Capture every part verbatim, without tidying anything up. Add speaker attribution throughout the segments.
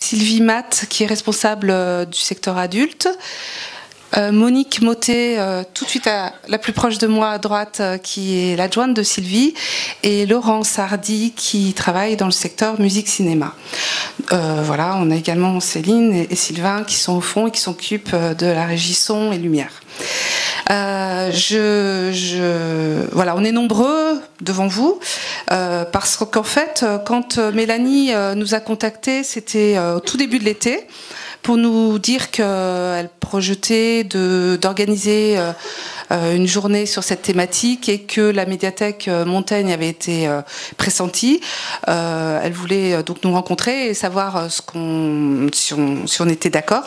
Speaker 1: Sylvie Matt, qui est responsable euh, du secteur adulte. Euh, Monique Mottet, euh, tout de suite à, la plus proche de moi à droite, euh, qui est l'adjointe de Sylvie, et Laurence Hardy, qui travaille dans le secteur musique-cinéma. Euh, voilà, on a également Céline et, et Sylvain qui sont au fond et qui s'occupent euh, de la régie son et lumière. Euh, je, je, voilà, on est nombreux devant vous euh, parce qu'en fait, quand Mélanie euh, nous a contactés, c'était euh, au tout début de l'été, pour nous dire qu'elle projetait de, d'organiser euh, une journée sur cette thématique et que la médiathèque Montaigne avait été euh, pressentie. Euh, elle voulait donc nous rencontrer et savoir ce qu'on, si, on, si on était d'accord.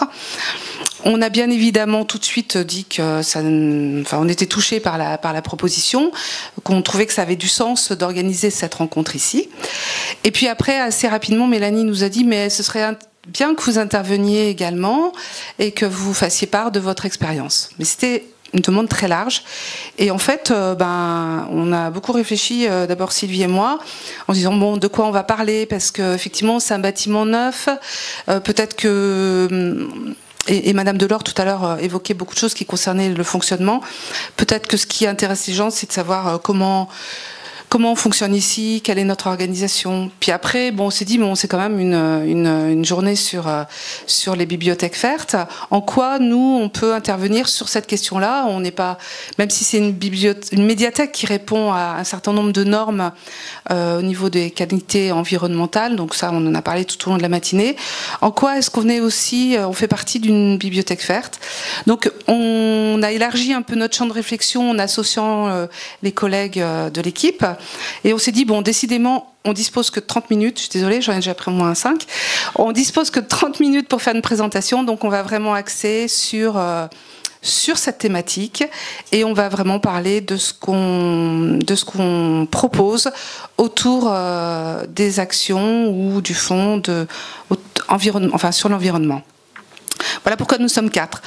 Speaker 1: On a bien évidemment tout de suite dit que ça, enfin, on était touchés par la, par la proposition, qu'on trouvait que ça avait du sens d'organiser cette rencontre ici. Et puis après, assez rapidement, Mélanie nous a dit mais ce serait un bien que vous interveniez également et que vous fassiez part de votre expérience. Mais c'était une demande très large. Et en fait, euh, ben, on a beaucoup réfléchi, euh, d'abord Sylvie et moi, en disant bon, de quoi on va parler, parce qu'effectivement, c'est un bâtiment neuf. Euh, peut-être que... Et, et Madame Delors, tout à l'heure, évoquait beaucoup de choses qui concernaient le fonctionnement. Peut-être que ce qui intéresse les gens, c'est de savoir comment... Comment on fonctionne ici, quelle est notre organisation. Puis après, bon, on s'est dit, bon, c'est quand même une, une, une journée sur, sur les bibliothèques vertes. En quoi, nous, on peut intervenir sur cette question-là? On n'est pas, même si c'est une, bibliothèque, une médiathèque qui répond à un certain nombre de normes euh, au niveau des qualités environnementales, donc ça, on en a parlé tout au long de la matinée. En quoi est-ce qu'on est aussi, on fait partie d'une bibliothèque verte? Donc, on a élargi un peu notre champ de réflexion en associant euh, les collègues euh, de l'équipe. Et on s'est dit, bon, décidément, on dispose que de trente minutes. Je suis désolée, j'en ai déjà pris au moins cinq. On dispose que de trente minutes pour faire une présentation, donc on va vraiment axer sur, euh, sur cette thématique et on va vraiment parler de ce qu'on, de ce qu'on propose autour euh, des actions ou du fond de, environnement, enfin, sur l'environnement. Voilà pourquoi nous sommes quatre.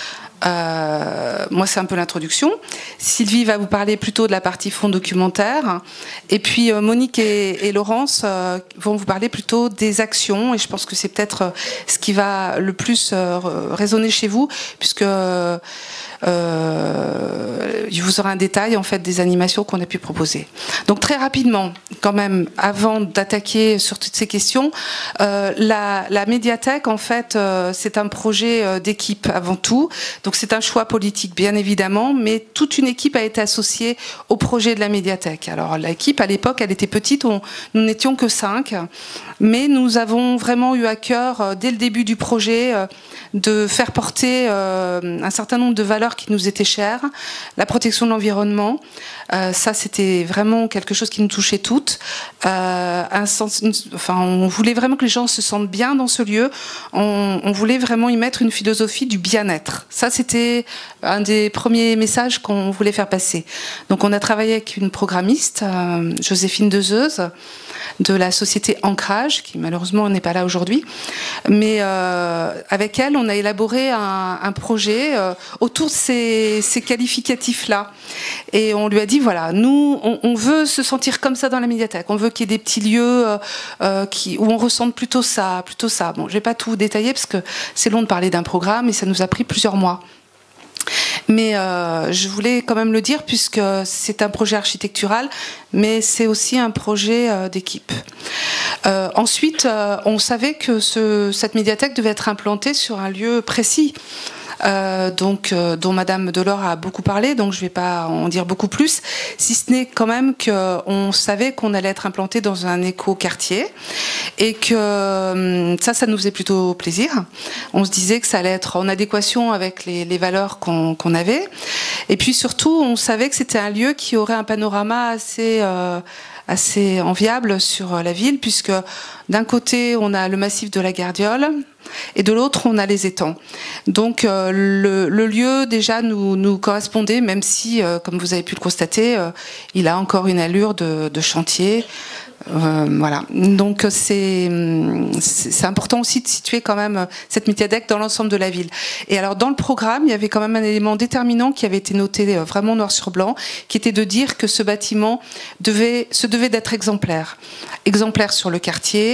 Speaker 1: Euh, moi, c'est un peu l'introduction. Sylvie va vous parler plutôt de la partie fond documentaire. Et puis, euh, Monique et, et Laurence euh, vont vous parler plutôt des actions. Et je pense que c'est peut-être euh, ce qui va le plus euh, résonner chez vous, puisque euh, euh, vous aurez un détail en fait des animations qu'on a pu proposer. Donc, très rapidement, quand même, avant d'attaquer sur toutes ces questions, euh, la, la médiathèque, en fait, euh, c'est un projet euh, d'équipe avant tout. Donc c'est un choix politique, bien évidemment, mais toute une équipe a été associée au projet de la médiathèque. Alors l'équipe, à l'époque, elle était petite, on, nous n'étions que cinq, mais nous avons vraiment eu à cœur, dès le début du projet, de faire porter euh, un certain nombre de valeurs qui nous étaient chères, la protection de l'environnement, euh, ça c'était vraiment quelque chose qui nous touchait toutes. Euh, un sens, une, enfin, on voulait vraiment que les gens se sentent bien dans ce lieu, on, on voulait vraiment y mettre une philosophie du bien-être. Ça c'était un des premiers messages qu'on voulait faire passer. Donc on a travaillé avec une programmiste, euh, Joséphine Dezeuse, de la société Ancrage, qui malheureusement n'est pas là aujourd'hui, mais euh, avec elle on a élaboré un, un projet euh, autour de ces, ces qualificatifs-là. Et on lui a dit, voilà, nous, on, on veut se sentir comme ça dans la médiathèque. On veut qu'il y ait des petits lieux euh, euh, qui, où on ressente plutôt ça, plutôt ça. Bon, je vais pas tout détailler parce que c'est long de parler d'un programme et ça nous a pris plusieurs mois. Mais euh, je voulais quand même le dire puisque c'est un projet architectural, mais c'est aussi un projet euh, d'équipe. Euh, ensuite, euh, on savait que ce, cette médiathèque devait être implantée sur un lieu précis. Euh, donc, euh, dont Madame Delors a beaucoup parlé, donc je ne vais pas en dire beaucoup plus, si ce n'est quand même qu'on savait qu'on allait être implanté dans un éco-quartier et que euh, ça, ça nous faisait plutôt plaisir. On se disait que ça allait être en adéquation avec les, les valeurs qu'on qu'on avait. Et puis surtout, on savait que c'était un lieu qui aurait un panorama assez... Euh, assez enviable sur la ville, puisque d'un côté, on a le massif de la Gardiole, et de l'autre, on a les étangs. Donc, euh, le, le lieu, déjà, nous, nous correspondait, même si, euh, comme vous avez pu le constater, euh, il a encore une allure de, de chantier. Euh, voilà. Donc c'est c'est important aussi de situer quand même cette médiathèque dans l'ensemble de la ville. Et alors dans le programme, il y avait quand même un élément déterminant qui avait été noté vraiment noir sur blanc, qui était de dire que ce bâtiment devait se devait d'être exemplaire, exemplaire sur le quartier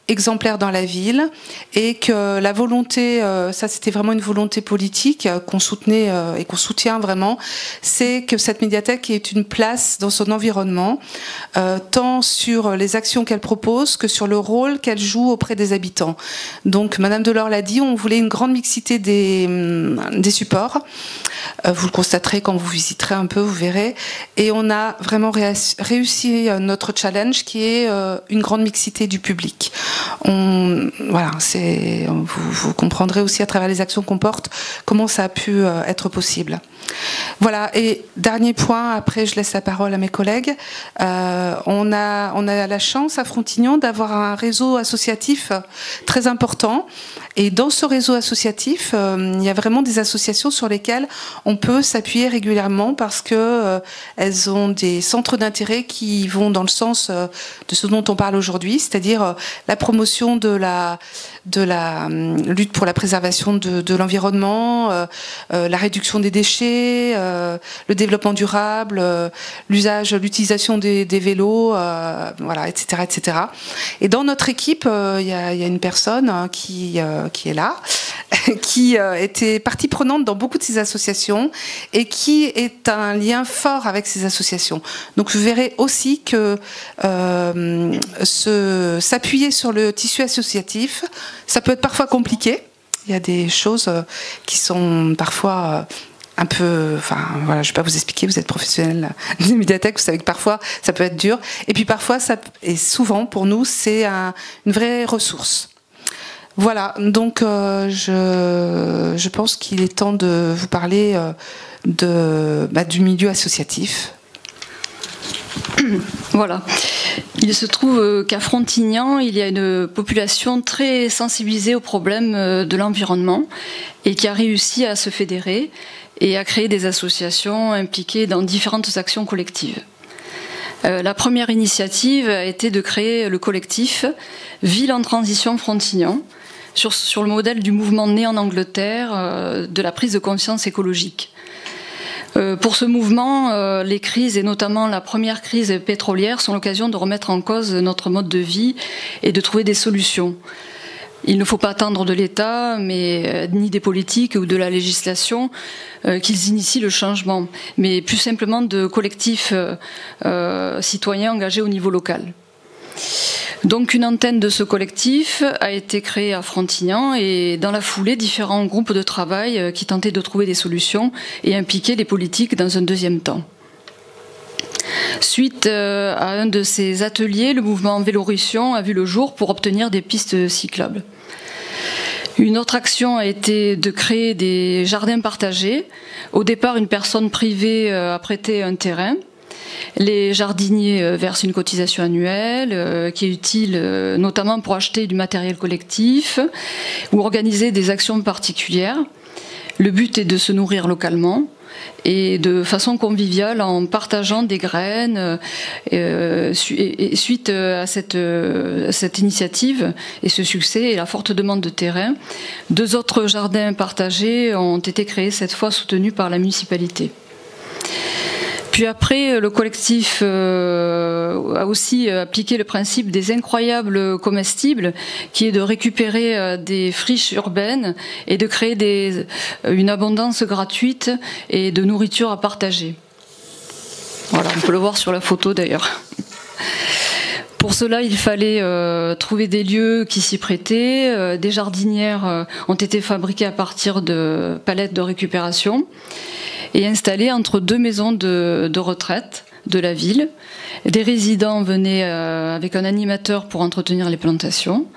Speaker 1: exemplaire dans la ville et que la volonté, euh, ça c'était vraiment une volonté politique euh, qu'on soutenait euh, et qu'on soutient vraiment, c'est que cette médiathèque ait une place dans son environnement, euh, tant sur les actions qu'elle propose que sur le rôle qu'elle joue auprès des habitants. Donc Madame Delors l'a dit, on voulait une grande mixité des, des supports. Euh, vous le constaterez quand vous visiterez un peu, vous verrez. Et on a vraiment réussi notre challenge qui est euh, une grande mixité du public. On, voilà, c'est, vous, vous comprendrez aussi à travers les actions qu'on porte comment ça a pu euh, être possible. Voilà, et dernier point, après je laisse la parole à mes collègues. Euh, on, a, on a la chance à Frontignan d'avoir un réseau associatif très important. Et dans ce réseau associatif, euh, il y a vraiment des associations sur lesquelles on peut s'appuyer régulièrement parce que euh, elles ont des centres d'intérêt qui vont dans le sens euh, de ce dont on parle aujourd'hui, c'est-à-dire euh, la promotion de la, de la euh, lutte pour la préservation de, de l'environnement, euh, euh, la réduction des déchets, euh, le développement durable, euh, l'usage, l'utilisation des, des vélos, euh, voilà, et cetera, et cetera. Et dans notre équipe, euh, il y a, il y a une personne hein, qui euh, qui est là, qui euh, était partie prenante dans beaucoup de ces associations et qui est un lien fort avec ces associations. Donc vous verrez aussi que euh, se, s'appuyer sur le tissu associatif, ça peut être parfois compliqué. Il y a des choses qui sont parfois un peu, enfin voilà, je ne vais pas vous expliquer, vous êtes professionnel des médiathèques, vous savez que parfois ça peut être dur, et puis parfois, ça, et souvent pour nous, c'est un, une vraie ressource. Voilà, donc euh, je, je pense qu'il est temps de vous parler euh, de, bah, du milieu associatif.
Speaker 2: Voilà. Il se trouve qu'à Frontignan, il y a une population très sensibilisée aux problèmes de l'environnement et qui a réussi à se fédérer et à créer des associations impliquées dans différentes actions collectives. Euh, la première initiative a été de créer le collectif Ville en transition Frontignan, sur, sur le modèle du mouvement né en Angleterre euh, de la prise de conscience écologique. Euh, pour ce mouvement, euh, les crises, et notamment la première crise pétrolière, sont l'occasion de remettre en cause notre mode de vie et de trouver des solutions. Il ne faut pas attendre de l'État, mais euh, ni des politiques ou de la législation euh, qu'ils initient le changement, mais plus simplement de collectifs euh, euh, citoyens engagés au niveau local. Donc une antenne de ce collectif a été créée à Frontignan et dans la foulée, différents groupes de travail qui tentaient de trouver des solutions et impliquaient les politiques dans un deuxième temps. Suite à un de ces ateliers, le mouvement Vélorution a vu le jour pour obtenir des pistes cyclables. Une autre action a été de créer des jardins partagés. Au départ, une personne privée a prêté un terrain. Les jardiniers versent une cotisation annuelle euh, qui est utile euh, notamment pour acheter du matériel collectif ou organiser des actions particulières. Le but est de se nourrir localement et de façon conviviale en partageant des graines. Euh, et suite à cette, à cette initiative et ce succès et la forte demande de terrain, deux autres jardins partagés ont été créés, cette fois soutenus par la municipalité. Puis après, le collectif euh, a aussi appliqué le principe des incroyables comestibles, qui est de récupérer euh, des friches urbaines et de créer des, une abondance gratuite et de nourriture à partager. Voilà, on peut le voir sur la photo d'ailleurs. Pour cela, il fallait euh, trouver des lieux qui s'y prêtaient. Euh, des jardinières euh, ont été fabriquées à partir de palettes de récupération et installées entre deux maisons de, de retraite de la ville. Des résidents venaient euh, avec un animateur pour entretenir les plantations.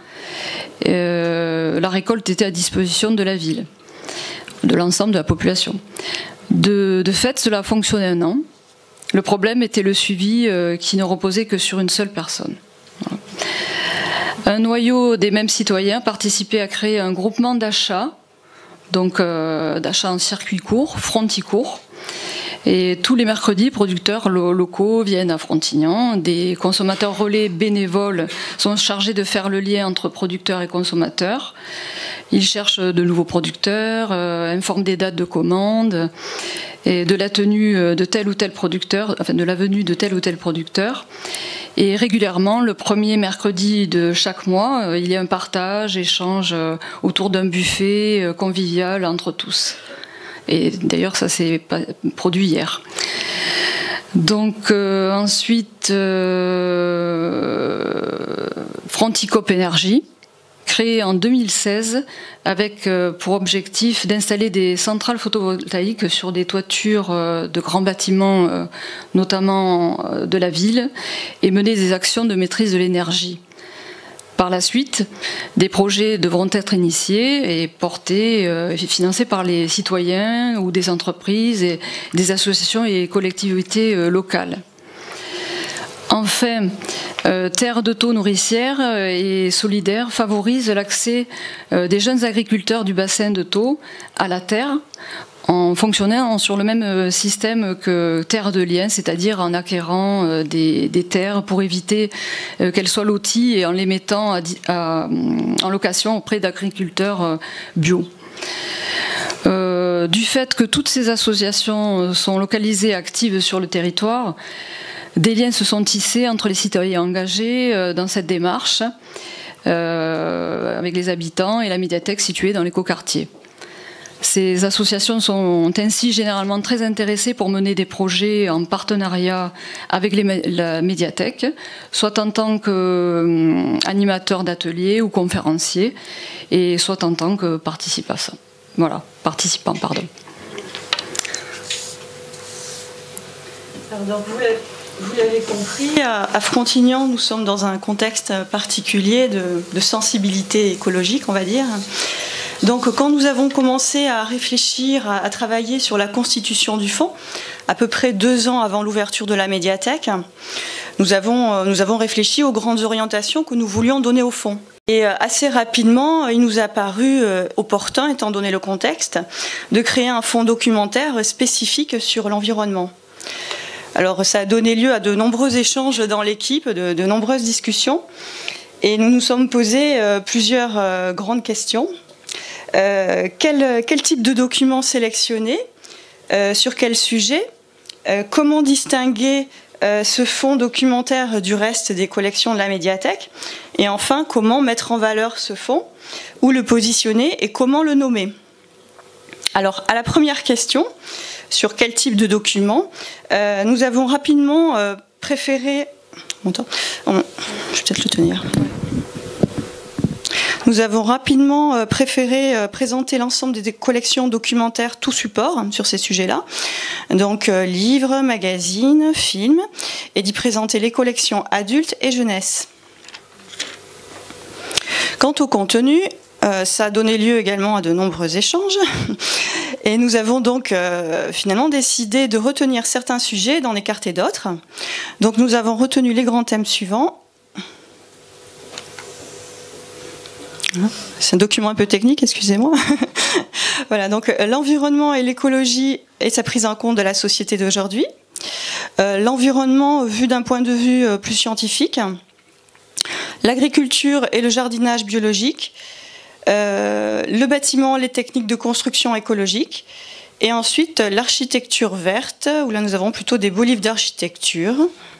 Speaker 2: Euh, la récolte était à disposition de la ville, de l'ensemble de la population. De, de fait, cela a fonctionné un an. Le problème était le suivi euh, qui ne reposait que sur une seule personne. Voilà. Un noyau des mêmes citoyens participait à créer un groupement d'achat, donc euh, d'achat en circuit court, Fronticourt. Et tous les mercredis, producteurs locaux viennent à Frontignan. Des consommateurs relais bénévoles sont chargés de faire le lien entre producteurs et consommateurs. Ils cherchent de nouveaux producteurs, euh, informent des dates de commande et de la tenue de tel ou tel producteur, enfin de la venue de tel ou tel producteur. Et régulièrement, le premier mercredi de chaque mois, il y a un partage, échange autour d'un buffet convivial entre tous. Et d'ailleurs, ça s'est produit hier. Donc euh, ensuite, euh, Fronticop Énergie, créé en deux mille seize avec euh, pour objectif d'installer des centrales photovoltaïques sur des toitures euh, de grands bâtiments, euh, notamment euh, de la ville, et mener des actions de maîtrise de l'énergie. Par la suite, des projets devront être initiés et portés euh, et financés par les citoyens ou des entreprises, et des associations et collectivités euh, locales. Enfin, euh, Terre de Thau nourricière et solidaire favorise l'accès euh, des jeunes agriculteurs du bassin de Thau à la terre, en fonctionnant sur le même système que Terre de Liens, c'est-à-dire en acquérant des, des terres pour éviter qu'elles soient loties et en les mettant à, à, en location auprès d'agriculteurs bio. Euh, du fait que toutes ces associations sont localisées et actives sur le territoire, des liens se sont tissés entre les citoyens engagés dans cette démarche, euh, avec les habitants et la médiathèque située dans l'écoquartier. Ces associations sont ainsi généralement très intéressées pour mener des projets en partenariat avec les, la médiathèque, soit en tant qu'animateur d'ateliers ou conférencier, et soit en tant que participant. Voilà, participant, pardon.
Speaker 3: Alors, donc, vous l'avez compris, à Frontignan, nous sommes dans un contexte particulier de, de sensibilité écologique, on va dire. Donc quand nous avons commencé à réfléchir, à, à travailler sur la constitution du fonds, à peu près deux ans avant l'ouverture de la médiathèque, nous avons, nous avons réfléchi aux grandes orientations que nous voulions donner au fonds. Et assez rapidement, il nous a paru opportun, étant donné le contexte, de créer un fonds documentaire spécifique sur l'environnement. Alors ça a donné lieu à de nombreux échanges dans l'équipe, de, de nombreuses discussions, et nous nous sommes posé plusieurs grandes questions. Euh, quel, quel type de documents sélectionner, euh, sur quel sujet, euh, comment distinguer euh, ce fonds documentaire du reste des collections de la médiathèque, et enfin comment mettre en valeur ce fonds, où le positionner et comment le nommer. Alors à la première question, sur quel type de document, euh, nous avons rapidement euh, préféré... Bon, je vais peut-être le tenir. Nous avons rapidement préféré présenter l'ensemble des collections documentaires tout support sur ces sujets-là, donc livres, magazines, films, et d'y présenter les collections adultes et jeunesse. Quant au contenu, euh, ça a donné lieu également à de nombreux échanges, et nous avons donc euh, finalement décidé de retenir certains sujets, d'en écarter d'autres. Donc nous avons retenu les grands thèmes suivants. C'est un document un peu technique, excusez-moi. Voilà, donc l'environnement et l'écologie et sa prise en compte de la société d'aujourd'hui. Euh, l'environnement vu d'un point de vue plus scientifique. L'agriculture et le jardinage biologique. Euh, le bâtiment, les techniques de construction écologique. Et ensuite l'architecture verte, où là nous avons plutôt des beaux livres d'architecture.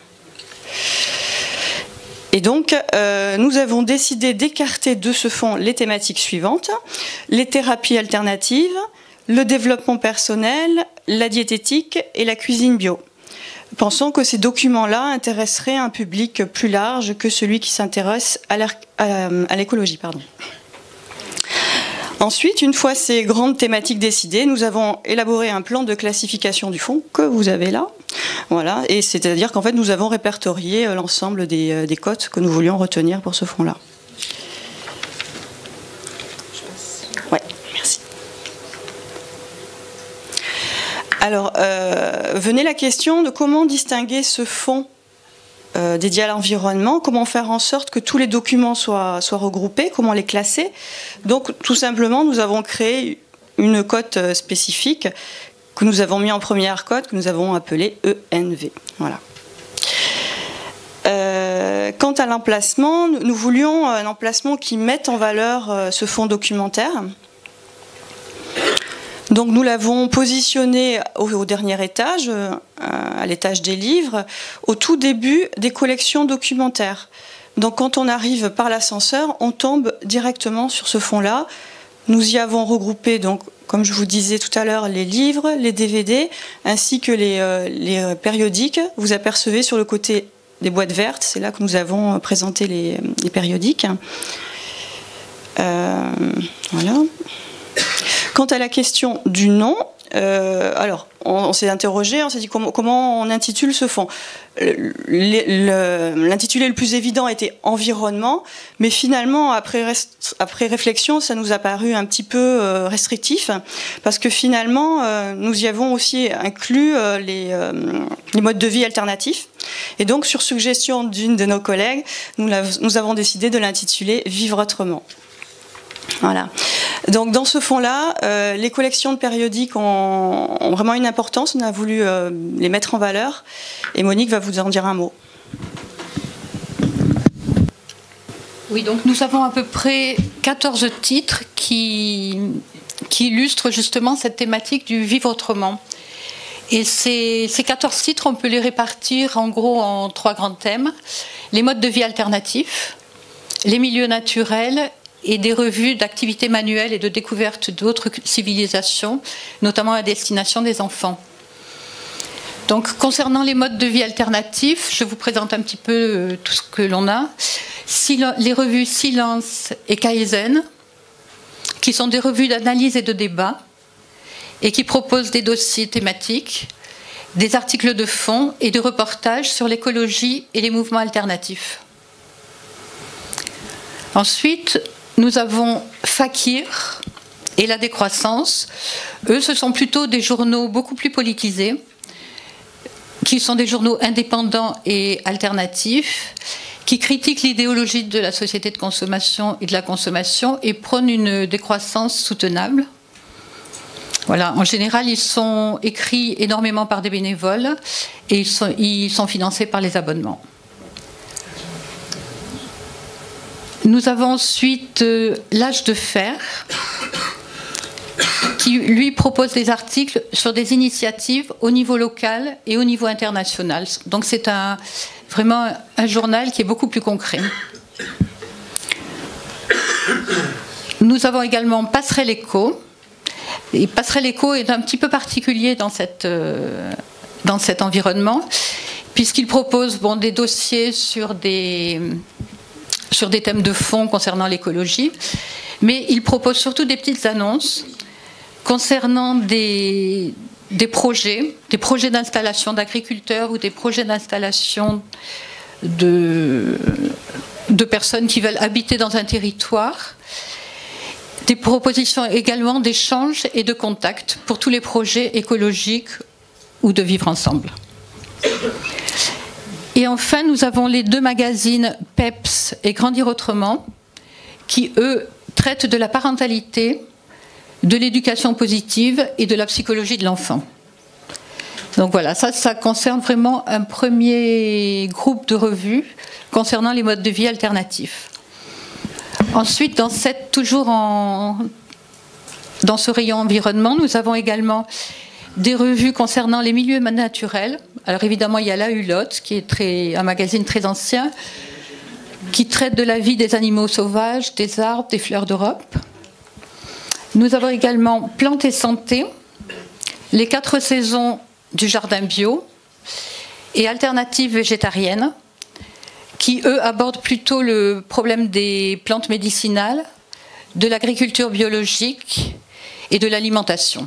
Speaker 3: Et donc, euh, nous avons décidé d'écarter de ce fonds les thématiques suivantes: les thérapies alternatives, le développement personnel, la diététique et la cuisine bio. Pensons que ces documents-là intéresseraient un public plus large que celui qui s'intéresse à l'écologie, pardon. Ensuite, une fois ces grandes thématiques décidées, nous avons élaboré un plan de classification du fonds que vous avez là. Voilà, et c'est-à-dire qu'en fait, nous avons répertorié l'ensemble des, des cotes que nous voulions retenir pour ce fonds-là. Ouais, merci. Alors, euh, venait la question de comment distinguer ce fonds euh, dédié à l'environnement, comment faire en sorte que tous les documents soient, soient regroupés, comment les classer. Donc, tout simplement, nous avons créé une cote spécifique que nous avons mis en première cote, que nous avons appelée E N V. Voilà. Euh, quant à l'emplacement, nous voulions un emplacement qui mette en valeur ce fonds documentaire. Donc nous l'avons positionné au, au dernier étage, euh, à l'étage des livres, au tout début des collections documentaires. Donc quand on arrive par l'ascenseur, on tombe directement sur ce fond-là. Nous y avons regroupé, donc, comme je vous disais tout à l'heure, les livres, les D V D, ainsi que les, euh, les périodiques. Vous apercevez sur le côté des boîtes vertes, c'est là que nous avons présenté les, les périodiques. Euh, voilà. Quant à la question du nom, euh, alors on, on s'est interrogé, on s'est dit comment, comment on intitule ce fonds. L'intitulé le, le plus évident était environnement, mais finalement après, rest, après réflexion, ça nous a paru un petit peu euh, restrictif, parce que finalement euh, nous y avons aussi inclus euh, les, euh, les modes de vie alternatifs. Et donc sur suggestion d'une de nos collègues, nous, nous avons décidé de l'intituler Vivre autrement. Voilà. Donc dans ce fonds-là, euh, les collections de périodiques ont, ont vraiment une importance. On a voulu euh, les mettre en valeur. Et Monique va vous en dire un mot.
Speaker 4: Oui, donc nous avons à peu près quatorze titres qui, qui illustrent justement cette thématique du vivre autrement. Et ces, ces quatorze titres, on peut les répartir en gros en trois grands thèmes. Les modes de vie alternatifs, les milieux naturels et des revues d'activités manuelles et de découverte d'autres civilisations, notamment à destination des enfants. Donc, concernant les modes de vie alternatifs, je vous présente un petit peu tout ce que l'on a. Les revues Silence et Kaizen, qui sont des revues d'analyse et de débat, et qui proposent des dossiers thématiques, des articles de fond et des reportages sur l'écologie et les mouvements alternatifs. Ensuite, nous avons Fakir et La Décroissance. Eux, ce sont plutôt des journaux beaucoup plus politisés, qui sont des journaux indépendants et alternatifs, qui critiquent l'idéologie de la société de consommation et de la consommation et prônent une décroissance soutenable. Voilà, en général, ils sont écrits énormément par des bénévoles et ils sont, ils sont financés par les abonnements. Nous avons ensuite euh, L'Âge de fer, qui lui propose des articles sur des initiatives au niveau local et au niveau international. Donc c'est un, vraiment un journal qui est beaucoup plus concret. Nous avons également Passerelle Éco. Et Passerelle Éco est un petit peu particulier dans, cette, euh, dans cet environnement, puisqu'il propose bon, des dossiers sur des... sur des thèmes de fond concernant l'écologie, mais il propose surtout des petites annonces concernant des, des projets, des projets d'installation d'agriculteurs ou des projets d'installation de, de personnes qui veulent habiter dans un territoire, des propositions également d'échanges et de contacts pour tous les projets écologiques ou de vivre ensemble. Et enfin, nous avons les deux magazines Peps et Grandir autrement, qui, eux, traitent de la parentalité, de l'éducation positive et de la psychologie de l'enfant. Donc voilà, ça, ça concerne vraiment un premier groupe de revues concernant les modes de vie alternatifs. Ensuite, dans cette, toujours en, dans ce rayon environnement, nous avons également des revues concernant les milieux naturels. Alors évidemment, il y a La Hulotte, qui est très, un magazine très ancien, qui traite de la vie des animaux sauvages, des arbres, des fleurs d'Europe. Nous avons également Plantes et Santé, les quatre saisons du jardin bio et Alternatives végétariennes, qui, eux, abordent plutôt le problème des plantes médicinales, de l'agriculture biologique et de l'alimentation.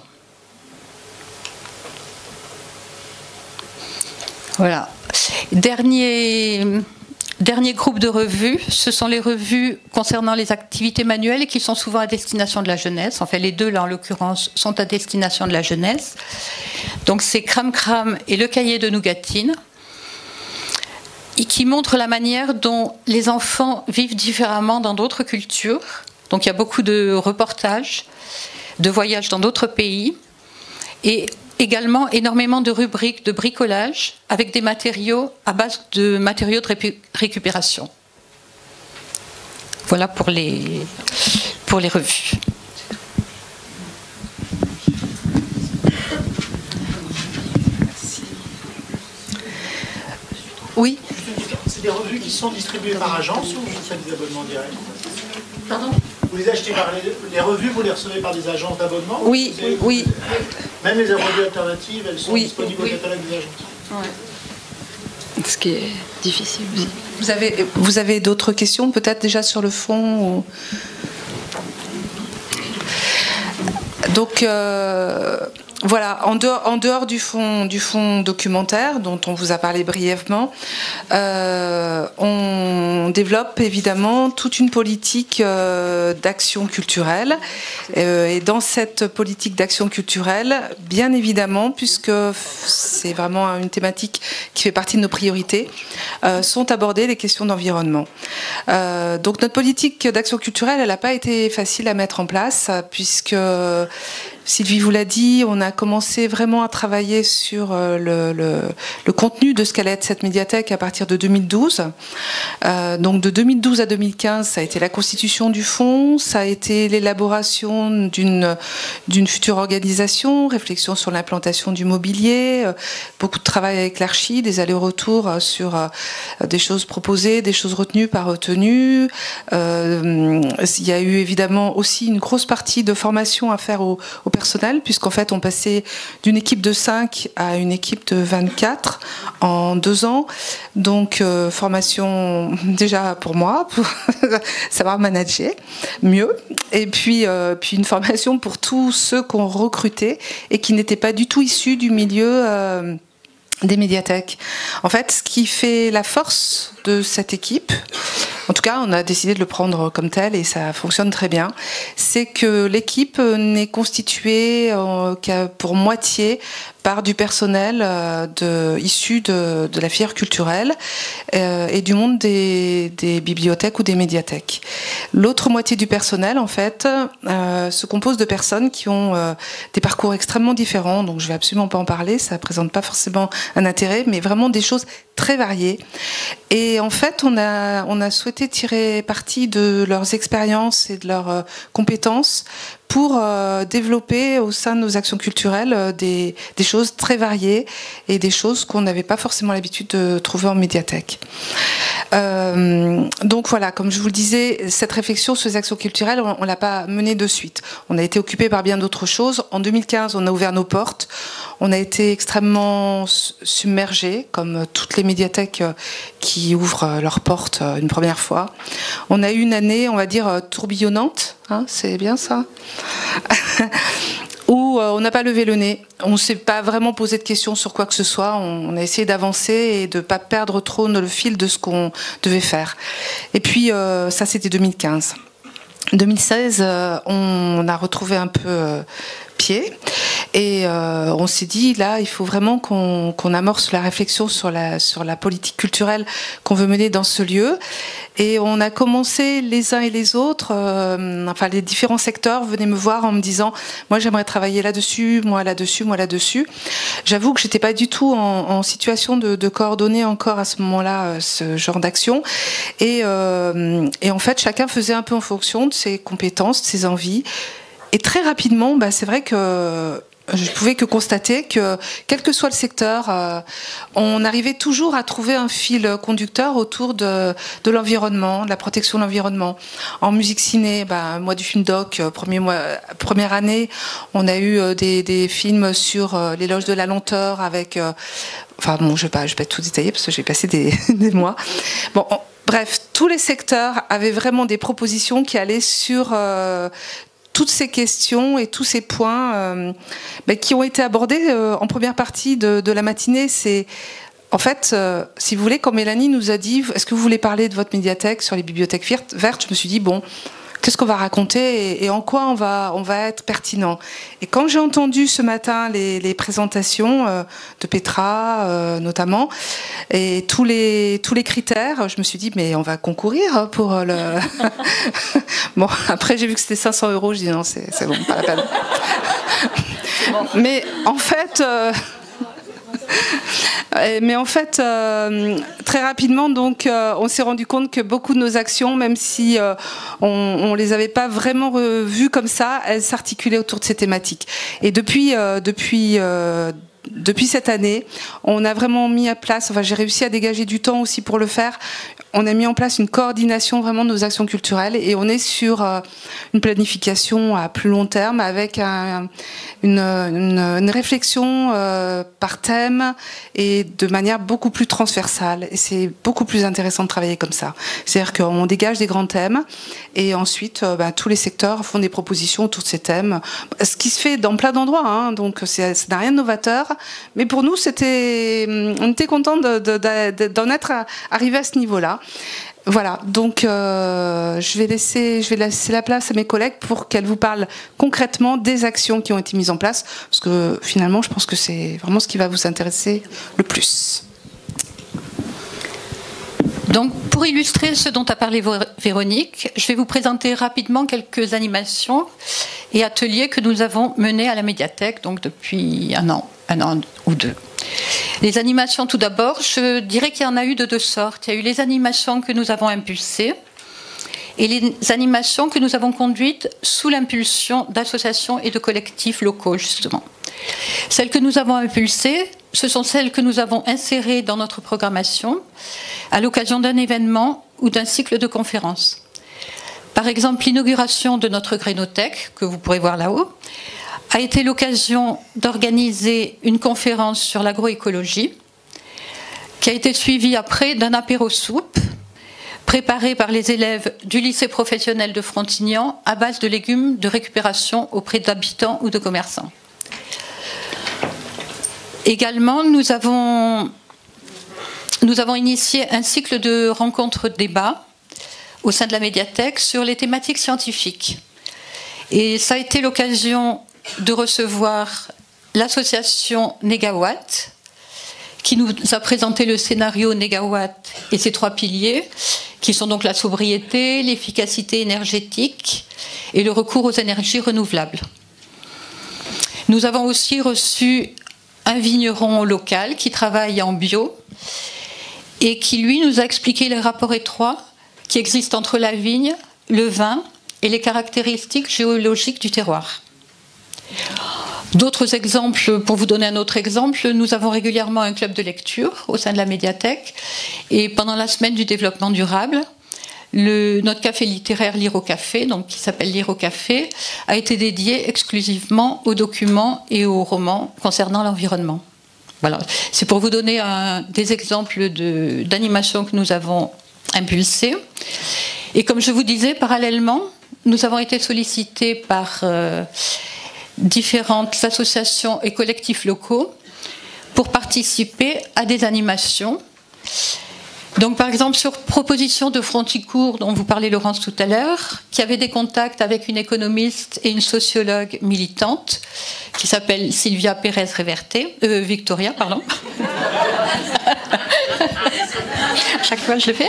Speaker 4: Voilà. Dernier, dernier groupe de revues, ce sont les revues concernant les activités manuelles qui sont souvent à destination de la jeunesse. Enfin, les deux, là, en l'occurrence, sont à destination de la jeunesse. Donc, c'est Cram Cram et Le Cahier de Nougatine, qui montrent la manière dont les enfants vivent différemment dans d'autres cultures. Donc, il y a beaucoup de reportages, de voyages dans d'autres pays, et également énormément de rubriques de bricolage avec des matériaux à base de matériaux de récupération. Voilà pour les, pour les revues.
Speaker 1: Oui.
Speaker 5: C'est des revues qui sont distribuées par agence ou vous faites des abonnements directs?
Speaker 1: Pardon?
Speaker 5: Vous les achetez par les, les revues, vous les recevez par des agences d'abonnement?
Speaker 1: Oui,
Speaker 5: avez,
Speaker 1: oui.
Speaker 5: Même les revues alternatives, elles sont
Speaker 1: oui,
Speaker 5: disponibles
Speaker 1: oui.
Speaker 5: au catalogue des agences.
Speaker 2: Ouais. Ce qui est difficile aussi.
Speaker 1: Vous avez, vous avez d'autres questions, peut-être déjà sur le fond ou... Donc, euh, voilà, en dehors, en dehors du fond, du fond documentaire, dont on vous a parlé brièvement, euh, on développe évidemment toute une politique euh, d'action culturelle. Euh, et dans cette politique d'action culturelle, bien évidemment, puisque c'est vraiment une thématique qui fait partie de nos priorités, euh, sont abordées les questions d'environnement. Euh, donc notre politique d'action culturelle, elle n'a pas été facile à mettre en place, puisque... Sylvie vous l'a dit, on a commencé vraiment à travailler sur le, le, le contenu de ce qu'allait être cette médiathèque à partir de deux mille douze. Euh, donc de deux mille douze à deux mille quinze, ça a été la constitution du fonds, ça a été l'élaboration d'une d'une future organisation, réflexion sur l'implantation du mobilier, euh, beaucoup de travail avec l'archi, des allers-retours sur euh, des choses proposées, des choses retenues, pas retenues. Euh, il y a eu évidemment aussi une grosse partie de formation à faire au, au personnel, puisqu'en fait on passait d'une équipe de cinq à une équipe de vingt-quatre en deux ans. Donc euh, formation déjà pour moi, pour savoir manager mieux, et puis, euh, puis une formation pour tous ceux qu'on recrutait et qui n'étaient pas du tout issus du milieu euh, des médiathèques. En fait, ce qui fait la force de cette équipe, en tout cas, on a décidé de le prendre comme tel et ça fonctionne très bien, c'est que l'équipe n'est constituée euh, qu'à pour moitié par du personnel euh, de, issu de, de la filière culturelle euh, et du monde des, des bibliothèques ou des médiathèques. L'autre moitié du personnel, en fait, euh, se compose de personnes qui ont euh, des parcours extrêmement différents, donc je vais absolument pas en parler, ça présente pas forcément un intérêt, mais vraiment des choses très variées. Et en fait, on a, on a souhaité tirer parti de leurs expériences et de leurs euh, compétences pour euh, développer au sein de nos actions culturelles euh, des, des choses très variées et des choses qu'on n'avait pas forcément l'habitude de trouver en médiathèque. Euh, donc voilà, comme je vous le disais, cette réflexion sur les actions culturelles, on ne l'a pas menée de suite. On a été occupé par bien d'autres choses. En deux mille quinze, on a ouvert nos portes. On a été extrêmement submergés, comme toutes les médiathèques qui ouvrent leurs portes une première fois. On a eu une année, on va dire, tourbillonnante, hein, c'est bien ça, où on n'a pas levé le nez. On ne s'est pas vraiment posé de questions sur quoi que ce soit. On a essayé d'avancer et de ne pas perdre trop le fil de ce qu'on devait faire. Et puis, euh, ça, c'était deux mille quinze. deux mille seize, euh, on a retrouvé un peu euh, pied. Et euh, on s'est dit, là, il faut vraiment qu'on qu'on amorce la réflexion sur la, sur la politique culturelle qu'on veut mener dans ce lieu. Et on a commencé les uns et les autres, euh, enfin les différents secteurs venaient me voir en me disant, moi j'aimerais travailler là-dessus, moi là-dessus, moi là-dessus. J'avoue que j'étais pas du tout en, en situation de, de coordonner encore à ce moment-là ce genre d'action. Et, euh, et en fait, chacun faisait un peu en fonction de ses compétences, de ses envies. Et très rapidement, bah, c'est vrai que je pouvais que constater que, quel que soit le secteur, euh, on arrivait toujours à trouver un fil conducteur autour de, de l'environnement, de la protection de l'environnement. En musique ciné, bah, moi du film doc, premier mois, première année, on a eu des, des films sur euh, l'éloge de la lenteur avec... Euh, enfin bon, je ne vais pas, je vais pas tout détailler parce que j'ai passé des, des mois. Bon, on, bref, tous les secteurs avaient vraiment des propositions qui allaient sur... Euh, toutes ces questions et tous ces points euh, bah, qui ont été abordés euh, en première partie de, de la matinée. C'est en fait, euh, si vous voulez, quand Mélanie nous a dit « Est-ce que vous voulez parler de votre médiathèque sur les bibliothèques vertes ?» Je me suis dit « Bon, qu'est-ce qu'on va raconter et, et en quoi on va, on va être pertinent ?» Et quand j'ai entendu ce matin les, les présentations euh, de Petra euh, notamment, et tous les, tous les critères, je me suis dit « Mais on va concourir pour le... » Bon, après j'ai vu que c'était cinq cents euros, je dis « Non, c'est, c'est bon, pas la peine. » Mais en fait... Euh, Mais en fait, euh, très rapidement, donc, euh, on s'est rendu compte que beaucoup de nos actions, même si euh, on ne les avait pas vraiment revues comme ça, elles s'articulaient autour de ces thématiques. Et depuis, euh, depuis euh, depuis cette année, on a vraiment mis à place, enfin j'ai réussi à dégager du temps aussi pour le faire, on a mis en place une coordination vraiment de nos actions culturelles et on est sur euh, une planification à plus long terme avec un, une, une, une réflexion euh, par thème et de manière beaucoup plus transversale. Et c'est beaucoup plus intéressant de travailler comme ça. C'est-à-dire qu'on dégage des grands thèmes et ensuite euh, bah, tous les secteurs font des propositions autour de ces thèmes. Ce qui se fait dans plein d'endroits, hein, donc c'est, ça n'a rien de novateur. Mais pour nous, c'était, on était contents de, de, de, d'en être arrivé à ce niveau-là. Voilà, donc euh, je vais laisser, je vais laisser la place à mes collègues pour qu'elles vous parlent concrètement des actions qui ont été mises en place, parce que finalement, je pense que c'est vraiment ce qui va vous intéresser le plus.
Speaker 4: Donc, pour illustrer ce dont a parlé Véronique, je vais vous présenter rapidement quelques animations et ateliers que nous avons menés à la médiathèque, donc depuis un an, un an ou deux. Les animations, tout d'abord, je dirais qu'il y en a eu de deux sortes. Il y a eu les animations que nous avons impulsées et les animations que nous avons conduites sous l'impulsion d'associations et de collectifs locaux, justement. Celles que nous avons impulsées, ce sont celles que nous avons insérées dans notre programmation à l'occasion d'un événement ou d'un cycle de conférences. Par exemple, l'inauguration de notre Grénothèque, que vous pourrez voir là-haut, a été l'occasion d'organiser une conférence sur l'agroécologie, qui a été suivie après d'un apéro-soupe préparé par les élèves du lycée professionnel de Frontignan à base de légumes de récupération auprès d'habitants ou de commerçants. Également, nous avons, nous avons initié un cycle de rencontres-débats au sein de la médiathèque sur les thématiques scientifiques. Et ça a été l'occasion de recevoir l'association Négawatt, qui nous a présenté le scénario Négawatt et ses trois piliers, qui sont donc la sobriété, l'efficacité énergétique et le recours aux énergies renouvelables. Nous avons aussi reçu un vigneron local qui travaille en bio et qui, lui, nous a expliqué les rapports étroits qui existent entre la vigne, le vin et les caractéristiques géologiques du terroir. D'autres exemples, pour vous donner un autre exemple, nous avons régulièrement un club de lecture au sein de la médiathèque et pendant la semaine du développement durable, le, notre café littéraire Lire au Café, donc qui s'appelle Lire au Café, a été dédié exclusivement aux documents et aux romans concernant l'environnement. Voilà, c'est pour vous donner un, des exemples de, d'animations que nous avons impulsées. Et comme je vous disais, parallèlement, nous avons été sollicités par euh, différentes associations et collectifs locaux pour participer à des animations. Donc, par exemple, sur proposition de Fronticourt, dont vous parlez, Laurence, tout à l'heure, qui avait des contacts avec une économiste et une sociologue militante, qui s'appelle Sylvia Pérez-Reverte, euh, Victoria, pardon. À chaque fois, je le fais.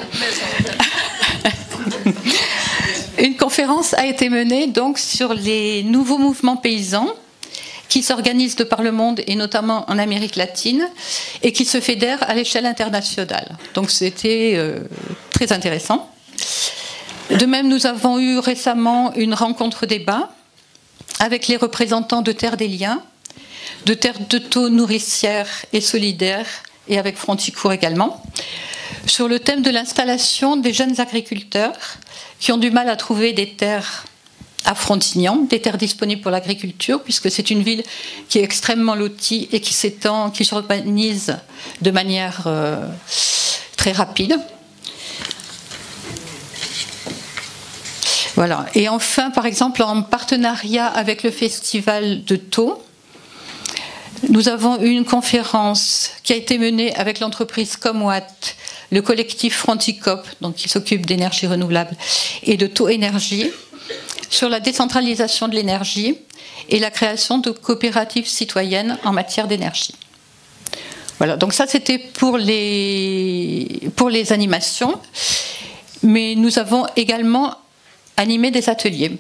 Speaker 4: Une conférence a été menée donc sur les nouveaux mouvements paysans qui s'organisent de par le monde et notamment en Amérique latine et qui se fédèrent à l'échelle internationale. Donc c'était euh, très intéressant. De même, nous avons eu récemment une rencontre débat avec les représentants de Terre des Liens, de Terre de Taux nourricière et solidaire et avec Fronticourt également, sur le thème de l'installation des jeunes agriculteurs qui ont du mal à trouver des terres à Frontignan, des terres disponibles pour l'agriculture, puisque c'est une ville qui est extrêmement lotie et qui s'étend, qui s'urbanise de manière euh, très rapide. Voilà. Et enfin, par exemple, en partenariat avec le Festival de Taux, nous avons eu une conférence qui a été menée avec l'entreprise Comwatt, le collectif Fronticop, donc qui s'occupe d'énergie renouvelable, et de Taux Énergie, sur la décentralisation de l'énergie et la création de coopératives citoyennes en matière d'énergie. Voilà, donc ça c'était pour les, pour les animations, mais nous avons également animé des ateliers.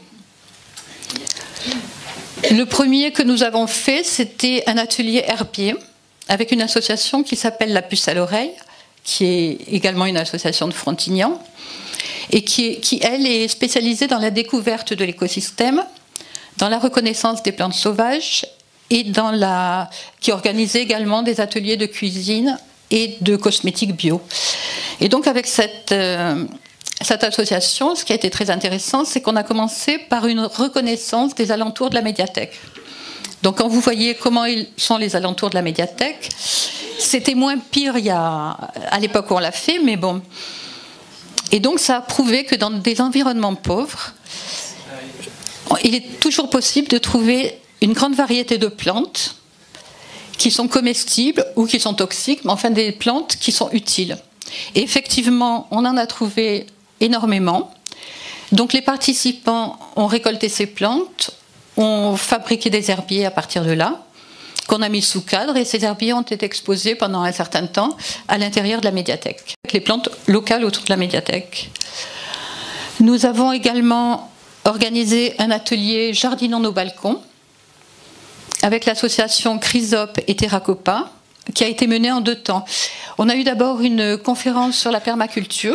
Speaker 4: Le premier que nous avons fait, c'était un atelier herbier avec une association qui s'appelle La Puce à l'oreille, qui est également une association de Frontignan, et qui, qui, elle, est spécialisée dans la découverte de l'écosystème, dans la reconnaissance des plantes sauvages et dans la, qui organisait également des ateliers de cuisine et de cosmétiques bio. Et donc avec cette, euh, cette association, ce qui a été très intéressant, c'est qu'on a commencé par une reconnaissance des alentours de la médiathèque. Donc quand vous voyez comment ils sont les alentours de la médiathèque, c'était moins pire il y a, à l'époque où on l'a fait, mais bon. Et donc ça a prouvé que dans des environnements pauvres, il est toujours possible de trouver une grande variété de plantes qui sont comestibles ou qui sont toxiques, mais enfin des plantes qui sont utiles. Et effectivement, on en a trouvé énormément. Donc les participants ont récolté ces plantes, ont fabriqué des herbiers à partir de là, qu'on a mis sous cadre, et ces herbiers ont été exposés pendant un certain temps à l'intérieur de la médiathèque, avec les plantes locales autour de la médiathèque. Nous avons également organisé un atelier Jardinons nos balcons avec l'association Chrysope et Terracopa, qui a été mené en deux temps. On a eu d'abord une conférence sur la permaculture,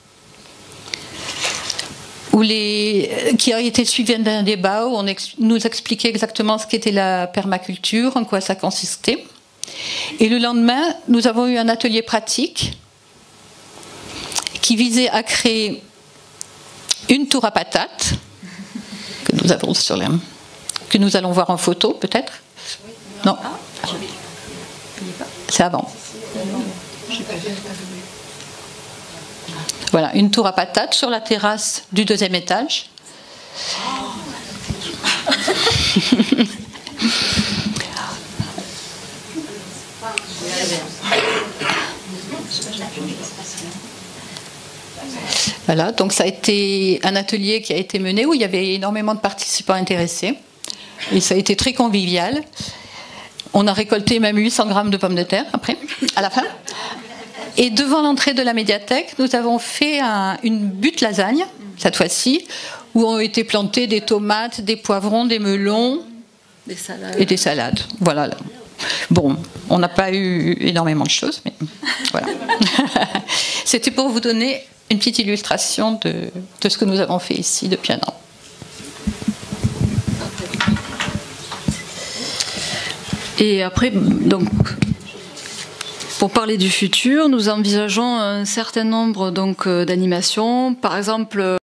Speaker 4: où les, qui a été suivie d'un débat où on ex, nous expliquait exactement ce qu'était la permaculture, en quoi ça consistait. Et le lendemain, nous avons eu un atelier pratique qui visait à créer une tour à patates que nous avons sur les, que nous allons voir en photo peut-être. Non, c'est avant. Voilà, une tour à patates sur la terrasse du deuxième étage. Voilà, donc ça a été un atelier qui a été mené où il y avait énormément de participants intéressés. Et ça a été très convivial. On a récolté même huit cents grammes de pommes de terre après, à la fin. Et devant l'entrée de la médiathèque, nous avons fait un, une butte lasagne, cette fois-ci, où ont été plantés des tomates, des poivrons, des melons
Speaker 2: des salades.
Speaker 4: et des salades. Voilà. Bon, on n'a pas eu énormément de choses, mais voilà. C'était pour vous donner une petite illustration de, de ce que nous avons fait ici depuis un an.
Speaker 2: Et après, donc, pour parler du futur, nous envisageons un certain nombre donc d'animations. Par exemple,